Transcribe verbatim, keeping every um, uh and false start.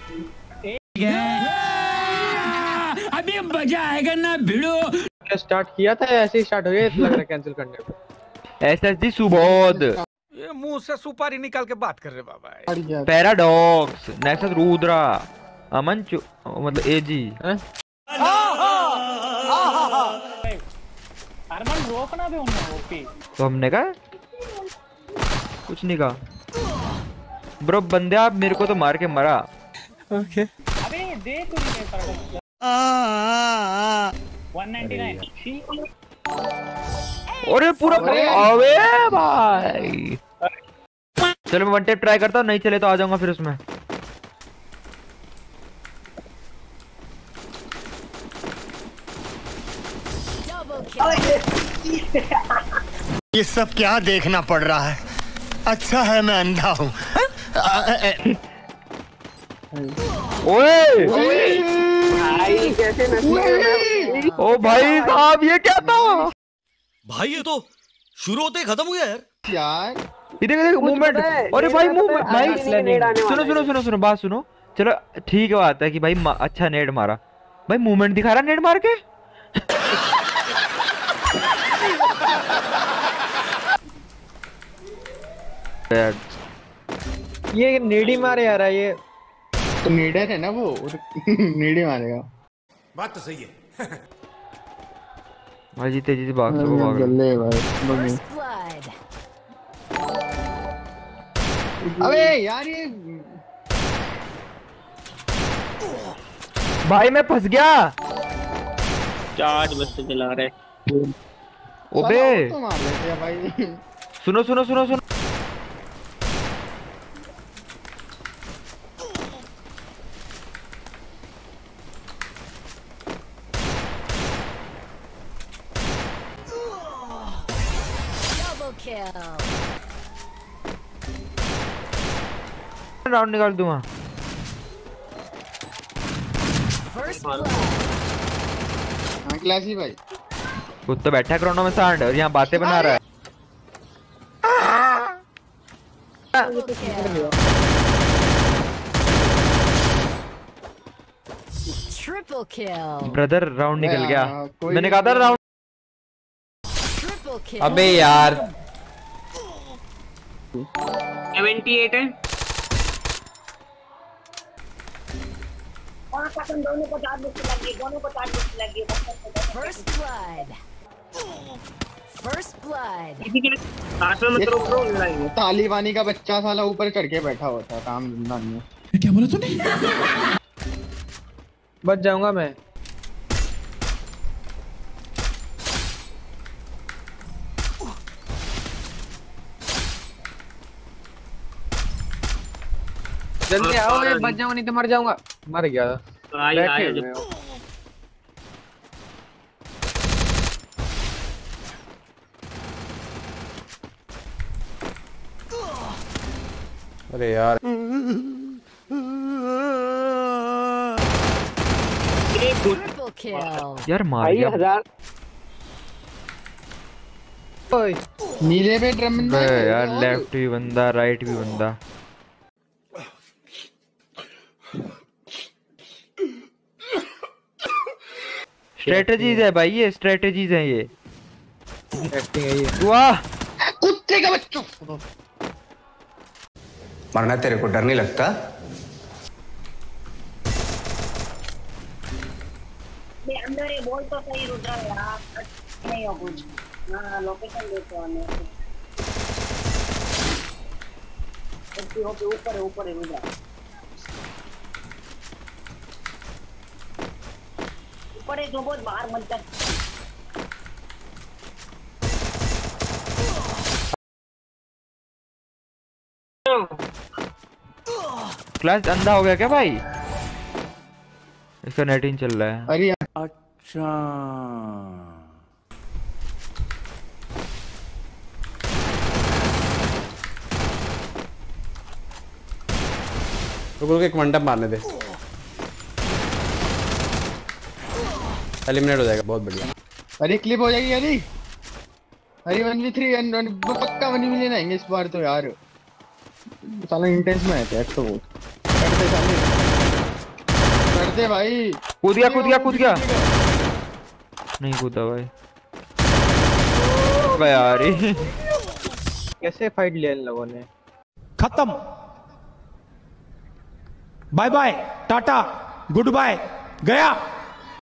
अभी मजा आएगा ना भिड़ो। स्टार्ट किया था ऐसे ही स्टार्ट हो गया, लग रहा है कैंसिल करने पे। एसएसडी सुबोध, ये मुंह से सुपारी निकाल के बात कर रहे बाबा। पैराडॉक्स, नेक्सस रुद्रा, अमन चु, मतलब एजी। अरमान रोकना भी उन्हें ओपी। तो हमने कहा कुछ नहीं कहा ब्रो, बंदे आप मेरे को तो मार के मरा। ओके अबे दे तू नहीं पर वन नाइंटी नाइन। अरे पूरा अबे भाई, चलो मैं वन टेप ट्राई करता हूँ, नहीं चले तो आ जाऊंगा फिर उसमें। ये सब क्या देखना पड़ रहा है? अच्छा है मैं अंधा हूँ। ओए भाई कैसे नस्ल। ओ भाई साहब ये क्या था भाई? ये तो शुरू होते ही खत्म हो गया यार। यार ये देख देख मूवमेंट। अरे भाई मूवमेंट भाई, सुनो सुनो सुनो सुनो बात सुनो। चलो ठीक है, बात है कि भाई अच्छा नेट मारा, भाई मूवमेंट दिखा रहा नेट मार के। ये नेडी मारे यार, ये तो नीडर है ना वो। नीडे मारेगा। बात तो सही है। भाई जी तेजी से भाग सको, भाग गल्ले भाई। अबे यार ये भाई मैं फंस गया। चार्ज बस से चला रहे। ओबे तो मार लेते हैं भाई। सुनो सुनो सुनो सुनो, राउंड निकाल दूंगा। हाँ क्लासी भाई, खुद तो बैठा क्रोनो में सांड और यहाँ बातें बना रहा है। ट्रिपल किल ब्रदर राउंड निकल गया, कोई मैंने कहा था राउंड। Triple kill. अबे यार सेवेंटी एट है। First blood, first blood. किसी के आश्रम में तो ब्रो लड़ाई। तालिबानी का बच्चा साला ऊपर चढ़ के बैठा होता है, काम धंधा नहीं है। क्या बोला तूने? बच जाऊंगा मैं। जल्दी आओ, ये बच जाऊंगा नहीं तो मर जाऊंगा। मर गया आई बैठे आई हुए हो। अरे यार ट्रिपल किल। यार मार भाई गया हजार। ओए नीले पे ड्रम बे यार, लेफ्ट भी बंदा राइट भी बंदा। स्ट्रेटजीज है भाई, ये स्ट्रेटजीज है ये। एक्टिंग है ये। वाह कुत्ते का बच्चा। मरना तेरे को डर नहीं लगता? अंदर ये बोल तो सही रुद्रा यार, नहीं हो कुछ ना। लोकेशन देखो हमें ऊपर ऊपर है रुद्रा, ऊपर है जो बहुत बाहर मत जा। क्लास अंधा हो गया क्या भाई? इसका नेटिंग चल रहा है। अरे अच्छा तो एक मंडप मारने दे, एलिमिनेट हो जाएगा। बहुत बढ़िया। अरे क्लिप हो जाएगी। अरे अरे वन वी थ्री पक्का वन वी लेना इस बार तो यार। साला इंटेंस में है तो वो करते साले। दे भाई। कूद गया कूद गया कूद गया नहीं कूदा भाई भाई यार ये कैसे फाइट लिया इन लोगों ने? खत्म, bye bye tata good bye गया।